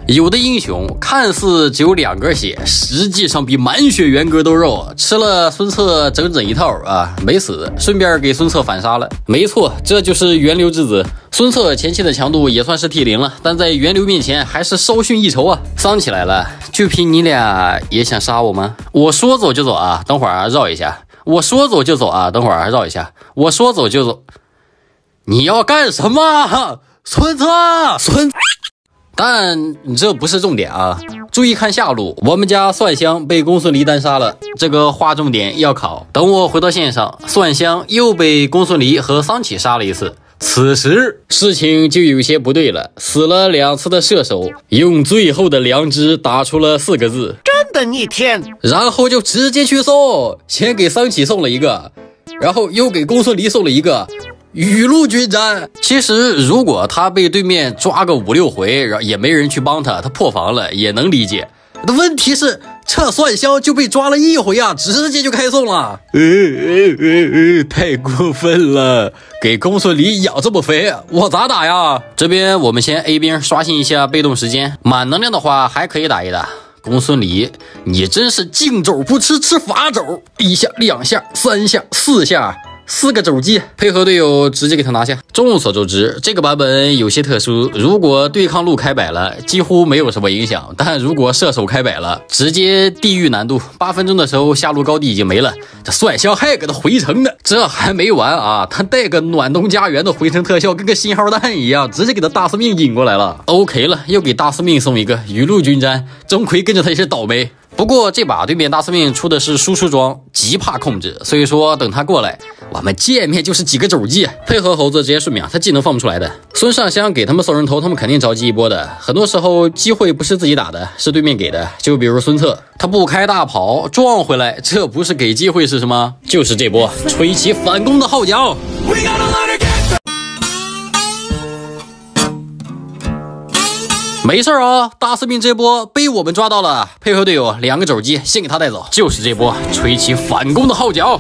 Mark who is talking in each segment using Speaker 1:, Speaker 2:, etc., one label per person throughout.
Speaker 1: 有的英雄看似只有2格血，实际上比满血元格都肉，吃了孙策整整一套啊，没死，顺便给孙策反杀了。没错，这就是源流之子。孙策前期的强度也算是T0了，但在源流面前还是稍逊一筹啊。桑起来了，就凭你俩也想杀我吗？我说走就走啊，等会儿绕一下。我说走就走啊，等会儿绕一下。我说走就走。你要干什么？孙策，但这不是重点啊！注意看下路，我们家蒜香被公孙离单杀了，这个划重点要考。等我回到线上，蒜香又被公孙离和桑启杀了一次。此时事情就有些不对了，死了2次的射手用最后的良知打出了4个字：
Speaker 2: 真的逆天。
Speaker 1: 然后就直接去送，先给桑启送了一个，然后又给公孙离送了一个。雨露均沾。其实如果他被对面抓个5、6回，也没人去帮他，他破防了也能理解。问题是这蒜香就被抓了1回啊，直接就开送了。太过分了，给公孙离养这么肥，我咋打呀？这边我们先 A 兵刷新一下被动时间，满能量的话还可以打一打。公孙离，你真是净肘不吃，吃法肘，1下、2下、3下、4下。4个肘击，配合队友直接给他拿下。众所周知，这个版本有些特殊，如果对抗路开摆了，几乎没有什么影响，但如果射手开摆了，直接地狱难度。8分钟的时候，下路高地已经没了，这蒜香还给他回城呢。这还没完啊，他带个暖冬家园的回城特效，跟个信号弹一样，直接给他大司命引过来了。OK 了，又给大司命送一个雨露均沾，钟馗跟着他也是倒霉。不过这把对面大司命出的是输出装，极怕控制，所以说等他过来，我们见面就是几个肘击，配合猴子直接顺秒，他技能放不出来的。孙尚香给他们送人头，他们肯定着急一波的。很多时候机会不是自己打的，是对面给的。就比如孙策，他不开大跑撞回来，这不是给机会是什么？就是这波吹起反攻的号角。没事啊，大司命这波被我们抓到了，配合队友2个肘击，先给他带走。就是这波吹起反攻的号角。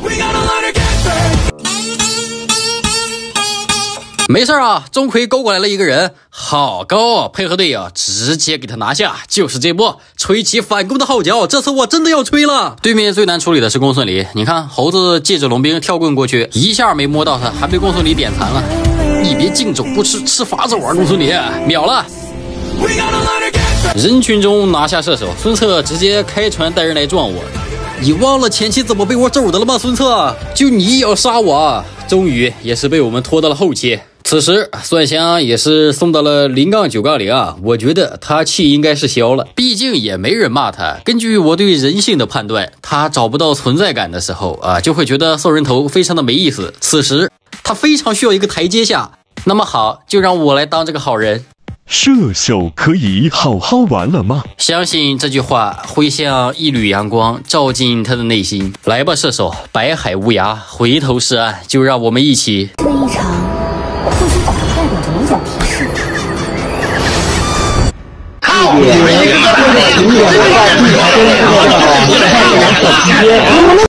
Speaker 1: 没事啊，钟馗勾过来了一个人，好高啊！配合队友直接给他拿下。就是这波吹起反攻的号角，这次我真的要吹了。对面最难处理的是公孙离，你看猴子借着龙兵跳棍过去，一下没摸到他，还被公孙离点残了。你别净肘不吃，吃法肘啊！公孙离秒了。人群中拿下射手，孙策直接开船带人来撞我。你忘了前期怎么被我肘的了吗？孙策，就你也要杀我？终于也是被我们拖到了后期。此时蒜香也是送到了0-9-0啊，我觉得他气应该是消了，毕竟也没人骂他。根据我对人性的判断，他找不到存在感的时候啊，就会觉得送人头非常的没意思。此时他非常需要一个台阶下。那么好，就让我来当这个好人。
Speaker 3: 射手可以好好玩了吗？
Speaker 1: 相信这句话会像一缕阳光照进他的内心。来吧，射手，白海无涯，回头是岸，就让我们一起。
Speaker 4: 这一场或许只是代表着某种提示。